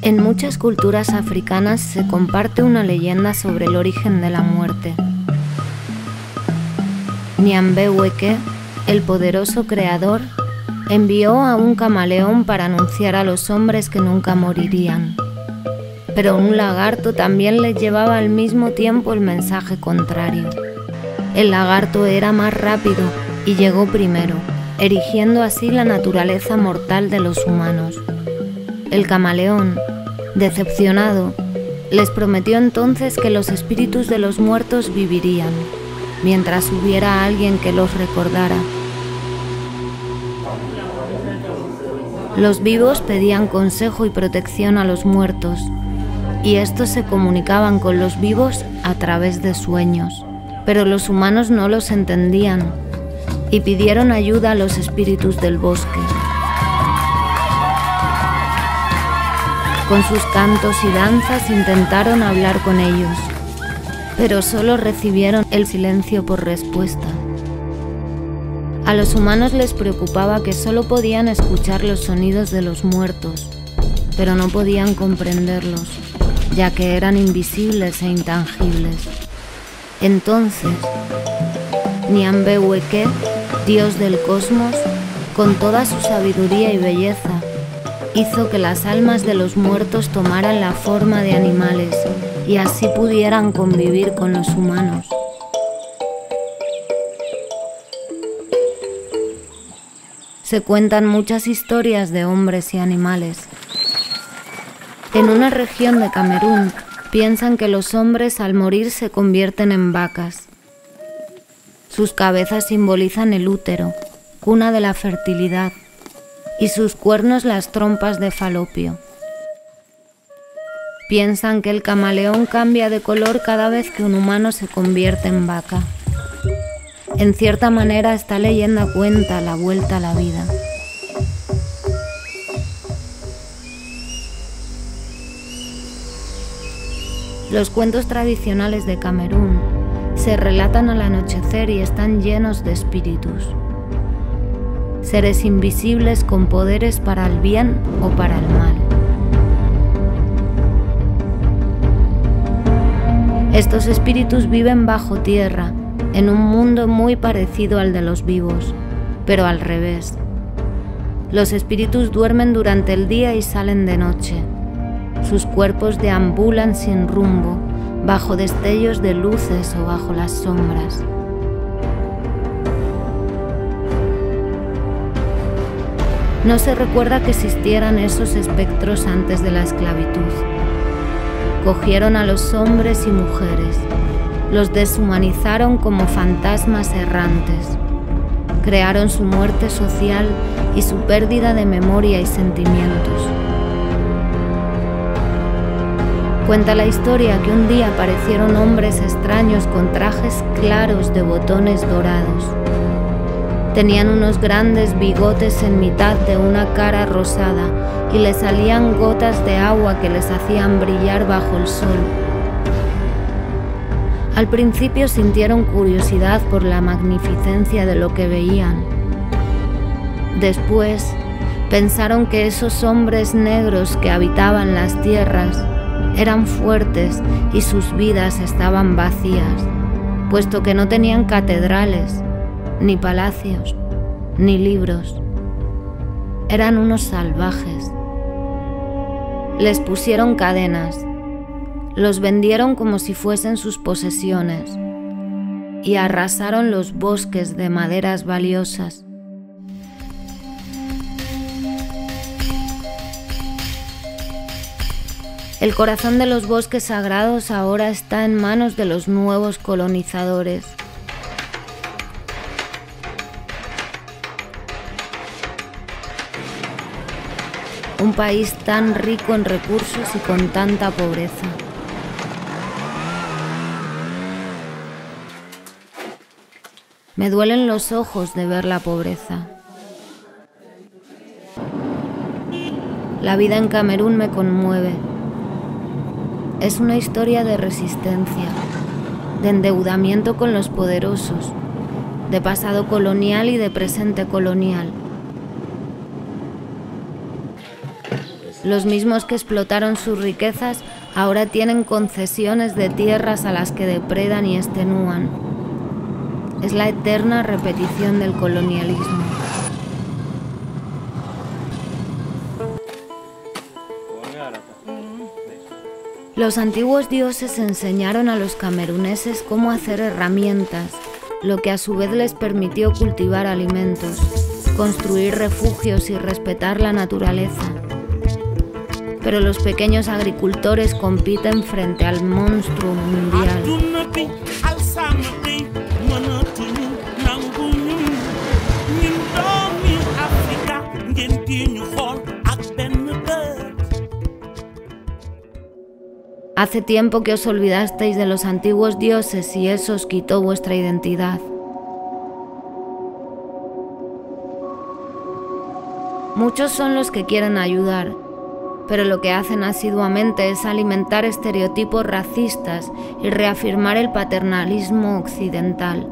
En muchas culturas africanas se comparte una leyenda sobre el origen de la muerte. Nyambeweke, el poderoso creador, envió a un camaleón para anunciar a los hombres que nunca morirían. Pero un lagarto también les llevaba al mismo tiempo el mensaje contrario. El lagarto era más rápido y llegó primero, erigiendo así la naturaleza mortal de los humanos. El camaleón, decepcionado, les prometió entonces que los espíritus de los muertos vivirían, mientras hubiera alguien que los recordara. Los vivos pedían consejo y protección a los muertos, y estos se comunicaban con los vivos a través de sueños. Pero los humanos no los entendían y pidieron ayuda a los espíritus del bosque. Con sus cantos y danzas intentaron hablar con ellos, pero solo recibieron el silencio por respuesta. A los humanos les preocupaba que solo podían escuchar los sonidos de los muertos, pero no podían comprenderlos, ya que eran invisibles e intangibles. Entonces, Nyambeweke, dios del cosmos, con toda su sabiduría y belleza, hizo que las almas de los muertos tomaran la forma de animales y así pudieran convivir con los humanos. Se cuentan muchas historias de hombres y animales. En una región de Camerún piensan que los hombres al morir se convierten en vacas. Sus cabezas simbolizan el útero, cuna de la fertilidad, y sus cuernos las trompas de Falopio. Piensan que el camaleón cambia de color cada vez que un humano se convierte en vaca. En cierta manera, esta leyenda cuenta la vuelta a la vida. Los cuentos tradicionales de Camerún se relatan al anochecer y están llenos de espíritus. Seres invisibles con poderes para el bien o para el mal. Estos espíritus viven bajo tierra, en un mundo muy parecido al de los vivos, pero al revés. Los espíritus duermen durante el día y salen de noche. Sus cuerpos deambulan sin rumbo, bajo destellos de luces o bajo las sombras. No se recuerda que existieran esos espectros antes de la esclavitud. Cogieron a los hombres y mujeres, los deshumanizaron como fantasmas errantes, crearon su muerte social y su pérdida de memoria y sentimientos. Cuenta la historia que un día aparecieron hombres extraños con trajes claros de botones dorados. Tenían unos grandes bigotes en mitad de una cara rosada y les salían gotas de agua que les hacían brillar bajo el sol. Al principio sintieron curiosidad por la magnificencia de lo que veían. Después pensaron que esos hombres negros que habitaban las tierras eran fuertes y sus vidas estaban vacías, puesto que no tenían catedrales, ni palacios, ni libros. Eran unos salvajes. Les pusieron cadenas, los vendieron como si fuesen sus posesiones y arrasaron los bosques de maderas valiosas. El corazón de los bosques sagrados ahora está en manos de los nuevos colonizadores. Un país tan rico en recursos y con tanta pobreza. Me duelen los ojos de ver la pobreza. La vida en Camerún me conmueve. Es una historia de resistencia, de endeudamiento con los poderosos, de pasado colonial y de presente colonial. Los mismos que explotaron sus riquezas ahora tienen concesiones de tierras a las que depredan y extenúan. Es la eterna repetición del colonialismo. Los antiguos dioses enseñaron a los cameruneses cómo hacer herramientas, lo que a su vez les permitió cultivar alimentos, construir refugios y respetar la naturaleza. Pero los pequeños agricultores compiten frente al monstruo mundial. Hace tiempo que os olvidasteis de los antiguos dioses y eso os quitó vuestra identidad. Muchos son los que quieren ayudar, pero lo que hacen asiduamente es alimentar estereotipos racistas y reafirmar el paternalismo occidental.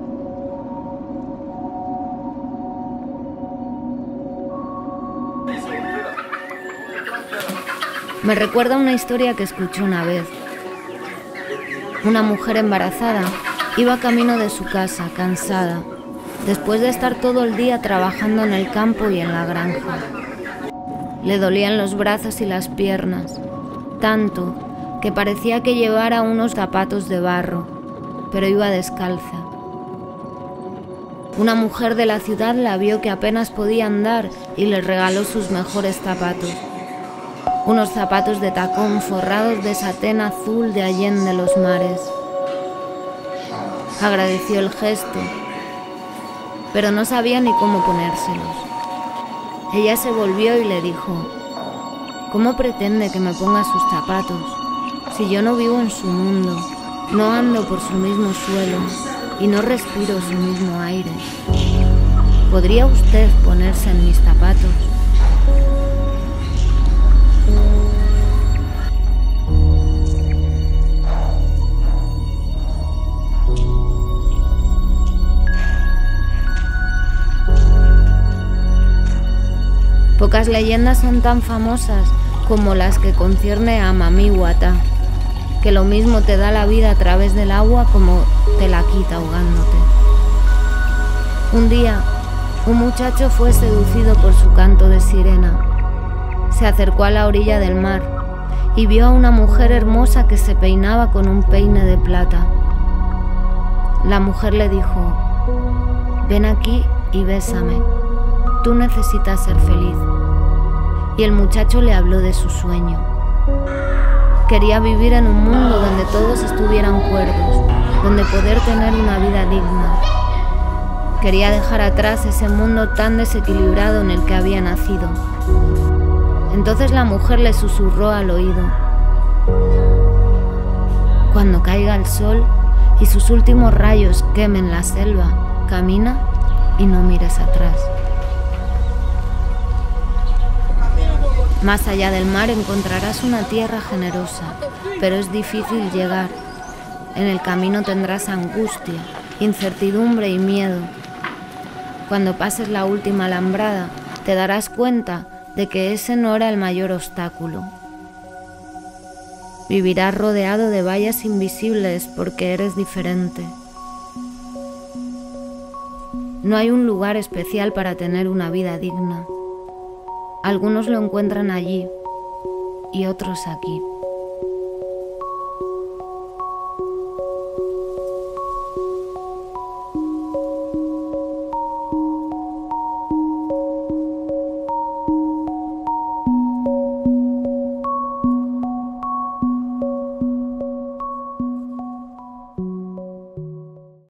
Me recuerda una historia que escuché una vez. Una mujer embarazada iba camino de su casa, cansada, después de estar todo el día trabajando en el campo y en la granja. Le dolían los brazos y las piernas, tanto que parecía que llevara unos zapatos de barro, pero iba descalza. Una mujer de la ciudad la vio que apenas podía andar y le regaló sus mejores zapatos. Unos zapatos de tacón forrados de satén azul de Allende los mares. Agradeció el gesto, pero no sabía ni cómo ponérselos. Ella se volvió y le dijo: ¿cómo pretende que me ponga sus zapatos si yo no vivo en su mundo, no ando por su mismo suelo y no respiro su mismo aire? ¿Podría usted ponerse en mis zapatos? Pocas leyendas son tan famosas como las que concierne a Mami Wata, que lo mismo te da la vida a través del agua como te la quita ahogándote. Un día, un muchacho fue seducido por su canto de sirena. Se acercó a la orilla del mar y vio a una mujer hermosa que se peinaba con un peine de plata. La mujer le dijo: ven aquí y bésame. Tú necesitas ser feliz. Y el muchacho le habló de su sueño. Quería vivir en un mundo donde todos estuvieran cuerdos, donde poder tener una vida digna. Quería dejar atrás ese mundo tan desequilibrado en el que había nacido. Entonces la mujer le susurró al oído: cuando caiga el sol y sus últimos rayos quemen la selva, camina y no mires atrás. Más allá del mar encontrarás una tierra generosa, pero es difícil llegar. En el camino tendrás angustia, incertidumbre y miedo. Cuando pases la última alambrada, te darás cuenta de que ese no era el mayor obstáculo. Vivirás rodeado de vallas invisibles porque eres diferente. No hay un lugar especial para tener una vida digna. Algunos lo encuentran allí y otros aquí.